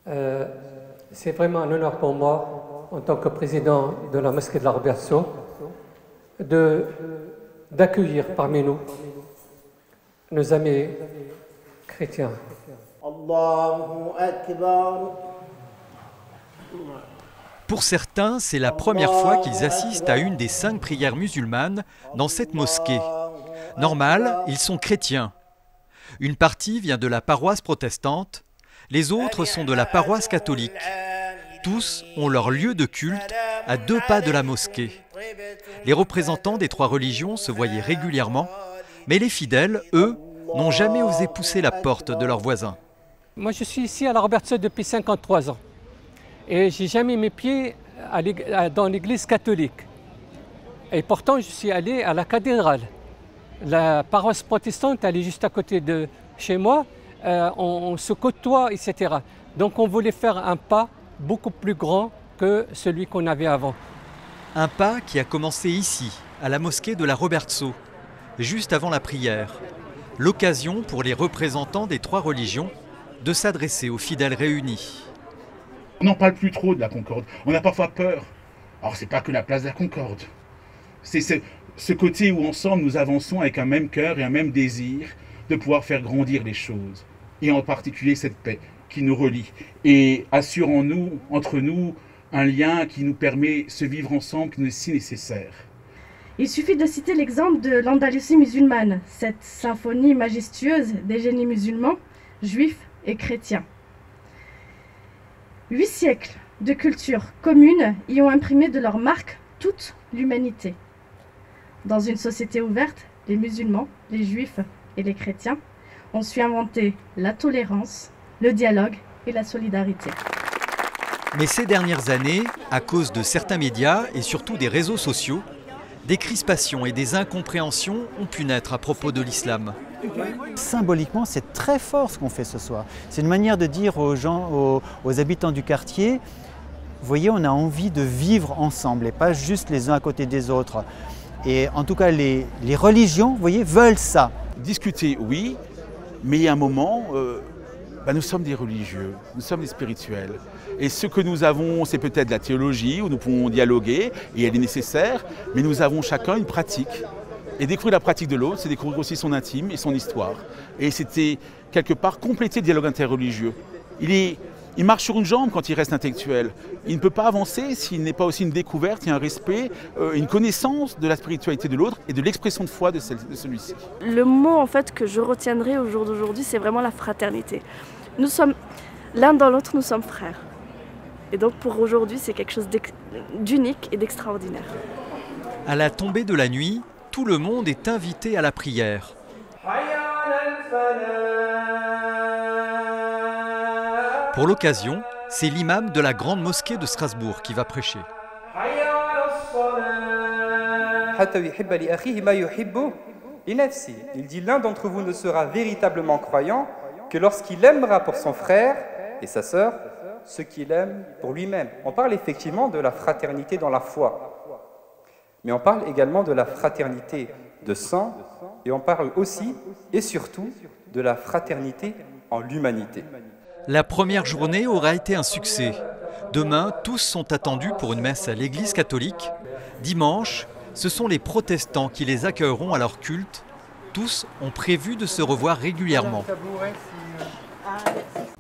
Euh, c'est vraiment un honneur pour moi, en tant que président de la mosquée de la Robertso, d'accueillir parmi nous nos amis chrétiens. Allahu Akbar. Pour certains, c'est la première fois qu'ils assistent à une des 5 prières musulmanes dans cette mosquée. Normal, ils sont chrétiens. Une partie vient de la paroisse protestante, les autres sont de la paroisse catholique. Tous ont leur lieu de culte à 2 pas de la mosquée. Les représentants des 3 religions se voyaient régulièrement, mais les fidèles, eux, n'ont jamais osé pousser la porte de leurs voisins. Moi, je suis ici à la Robertso depuis 53 ans et j'ai jamais mis mes pieds dans l'église catholique. Et pourtant, je suis allé à la cathédrale. La paroisse protestante, elle est juste à côté de chez moi. On se côtoie, etc. Donc on voulait faire un pas beaucoup plus grand que celui qu'on avait avant. Un pas qui a commencé ici, à la mosquée de la Robertso, juste avant la prière. L'occasion pour les représentants des 3 religions de s'adresser aux fidèles réunis. On n'en parle plus trop de la Concorde, on a parfois peur. Alors c'est pas que la place de la Concorde. C'est ce côté où ensemble nous avançons avec un même cœur et un même désir de pouvoir faire grandir les choses. Et en particulier cette paix qui nous relie. Et assurons-nous, entre nous, un lien qui nous permet de se vivre ensemble, qui nous est si nécessaire. Il suffit de citer l'exemple de l'Andalousie musulmane, cette symphonie majestueuse des génies musulmans, juifs et chrétiens. 8 siècles de culture commune y ont imprimé de leur marque toute l'humanité. Dans une société ouverte, les musulmans, les juifs et les chrétiens ont su inventer la tolérance, le dialogue et la solidarité. Mais ces dernières années, à cause de certains médias et surtout des réseaux sociaux, des crispations et des incompréhensions ont pu naître à propos de l'islam. Symboliquement, c'est très fort ce qu'on fait ce soir. C'est une manière de dire aux gens, aux habitants du quartier, vous voyez, on a envie de vivre ensemble et pas juste les uns à côté des autres. Et en tout cas, les religions, vous voyez, veulent ça. Discuter, oui, mais il y a un moment, nous sommes des religieux, nous sommes des spirituels. Et ce que nous avons, c'est peut-être la théologie, où nous pouvons dialoguer, et elle est nécessaire, mais nous avons chacun une pratique. Et découvrir la pratique de l'autre, c'est découvrir aussi son intime et son histoire. Et c'était quelque part compléter le dialogue interreligieux. Il marche sur une jambe quand il reste intellectuel. Il ne peut pas avancer s'il n'est pas aussi une découverte et un respect, une connaissance de la spiritualité de l'autre et de l'expression de foi de celui-ci. Le mot en fait que je retiendrai au jour d'aujourd'hui, c'est vraiment la fraternité. Nous sommes l'un dans l'autre, nous sommes frères. Et donc pour aujourd'hui, c'est quelque chose d'unique et d'extraordinaire. À la tombée de la nuit, tout le monde est invité à la prière. Pour l'occasion, c'est l'imam de la grande mosquée de Strasbourg qui va prêcher. Il dit l'un d'entre vous ne sera véritablement croyant que lorsqu'il aimera pour son frère et sa sœur ce qu'il aime pour lui-même. On parle effectivement de la fraternité dans la foi, mais on parle également de la fraternité de sang et on parle aussi et surtout de la fraternité en l'humanité. La première journée aura été un succès. Demain, tous sont attendus pour une messe à l'église catholique. Dimanche, ce sont les protestants qui les accueilleront à leur culte. Tous ont prévu de se revoir régulièrement.